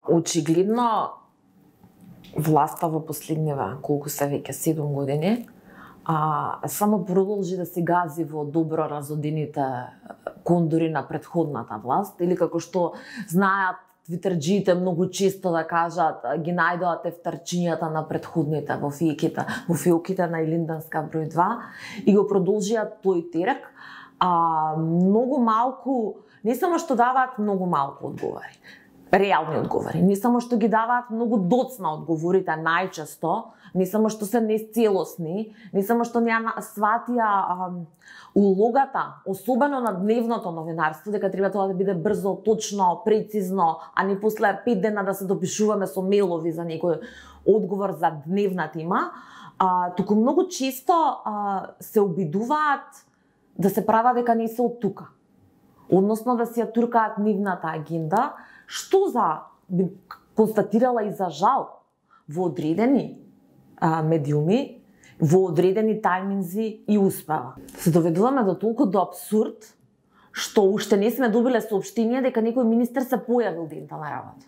Очигледно власта во последниве колку се веќе 7 години само продолжи да се гази во добро разодените кондори на претходната власт, или како што знаат твитерџиите многу често да кажат, ги најдоа тефтерчињата на претходните во фиоките на Илинденска број 2 и го продолжија тој терек. Многу малку, не само што даваат многу малку одговори, реални одговори, не само што ги даваат многу доцна одговорите најчесто, не само што се нецелосни, не само што не сватија улогата, особено на дневното новинарство, дека треба тоа да биде брзо, точно, прецизно, а не после 5 дена да се допишуваме со мејлови за некој одговор за дневна тема, туку многу често се обидуваат да се права дека не се од тука. Односно да си ја туркаат нивната агенда, што би констатирала и за жал во одредени медиуми, во одредени тајминзи и успева. Се доведуваме до толку до абсурд, што уште не сме добиле соопштение дека некој министер се појавил дента на работа.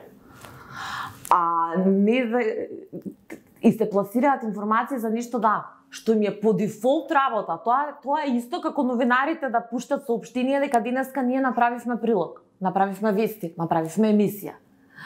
И се пласираат информации за нешто што им е по дефолт работа. Тоа е исто како новинарите да пуштат соопштение дека денеска ние направивме прилог, направивме вести, направивме емисија.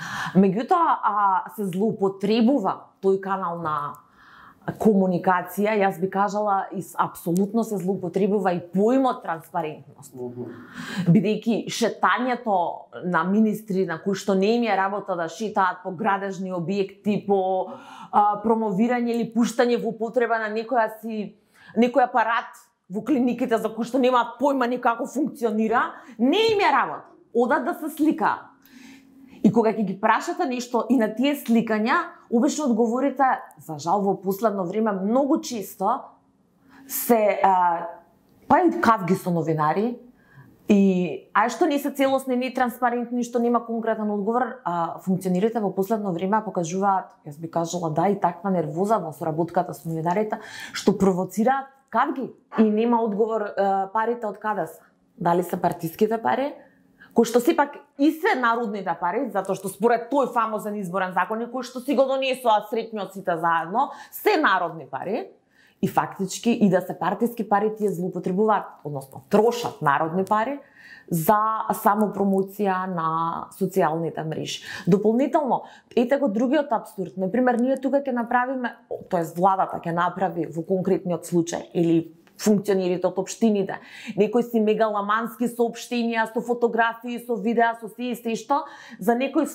Меѓутоа се злоупотребува тој канал на комуникација, јас би кажала и апсолутно се злоупотребува и поимот транспарентност. Бидејќи шетањето на министри на кои што не им е работа да шетаат по градежни објекти, по промовирање или пуштање во употреба на некој апарат во клиниките за кој што немаат појма ни како функционира, не им е работа. Одат да се сликаат. И кога ќе ги прашате нешто и на тие сликања, обично одговорите, за жал во последно време многу често се па и кавги со новинари и што не се целосни, не транспарентни, што нема конкретен одговор, функционерите во последно време покажуваат, јас би кажала и таква нервоза во соработката со новинарите, што провоцираат кавги и нема одговор парите од каде се. Дали се партиските пари, кои што сепак и се народните пари, затоа што според тој фамозен изборен закон, кој што си го донесоа среќни од сите заедно, се народни пари, и фактички и да се партиски пари тие злоупотребуваат, односно трошат народни пари за самопромоција на социјалните мрежи. Дополнително, ете го другиот абсурд. Например, ние тука ќе направиме, тоест владата ќе направи во конкретниот случај или функционерите од општините, некои си мегаламански соопштенија со фотографии, со видеа, со се што за некој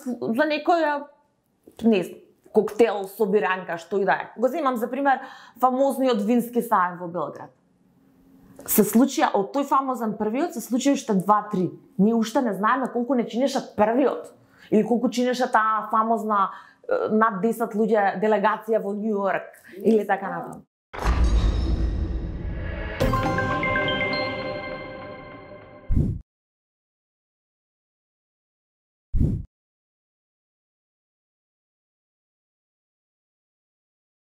не знам, коктел со биранка, што и да е. Го земам за пример фамозниот вински саем во Белград. Се случија од тој фамозен првиот, се случија уште 2-3. Ние уште не знаеме колку не чинеше првиот или колку чинеше таа фамозна над 10 луѓе делегација во Њу Йорк или така натаму.